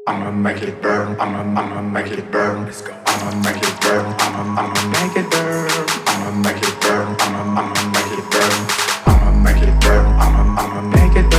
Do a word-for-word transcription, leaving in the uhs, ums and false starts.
I'ma make it burn, I'ma, I'ma make it burn, let's go. I'ma make it burn, I'ma, I'ma make it burn, I'ma make it burn, I'ma, I'ma make it burn, I'ma make it burn, I'ma, I'ma make it burn.